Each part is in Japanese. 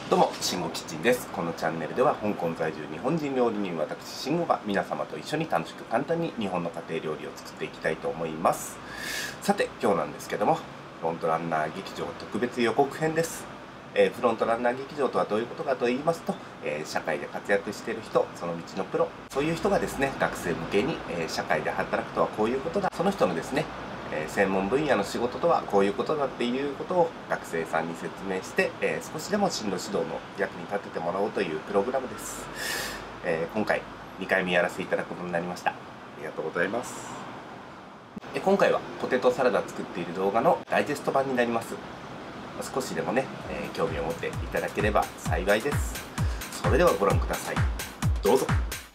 どうも、慎吾キッチンです。このチャンネルでは香港在住日本人料理人私慎吾が皆様と一緒に楽しく簡単に日本の家庭料理を作っていきたいと思います。さて今日なんですけども、フロントランナー劇場特別予告編です。フロントランナー劇場とはどういうことかと言いますと、社会で活躍している人、その道のプロ、そういう人がですね、学生向けに、社会で働くとはこういうことだ、その人のですね、専門分野の仕事とはこういうことだっていうことを学生さんに説明して、少しでも進路指導の役に立ててもらおうというプログラムです。今回2回目やらせていただくことになりました。ありがとうございます。今回はポテトサラダ作っている動画のダイジェスト版になります。少しでもね、興味を持っていただければ幸いです。それではご覧ください。どうぞ。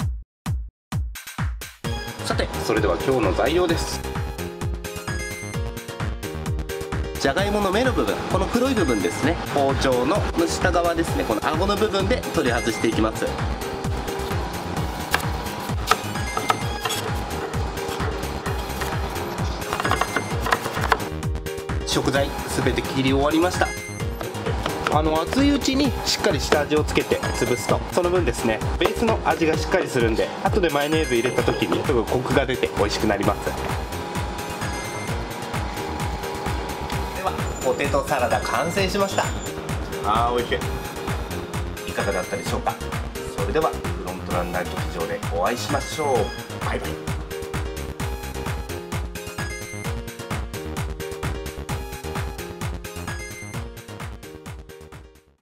さて、それでは今日の材料です。じゃがいもの芽の部分、この黒い部分ですね、包丁の下側ですね、この顎の部分で取り外していきます。食材すべて切り終わりました。熱いうちにしっかり下味をつけて潰すと、その分ですね、ベースの味がしっかりするんで、後でマヨネーズ入れた時にすぐコクが出て美味しくなります。ではポテトサラダ完成しました。美味しい。いかがだったでしょうか。それではフロントランナー劇場でお会いしましょう。バイバイ。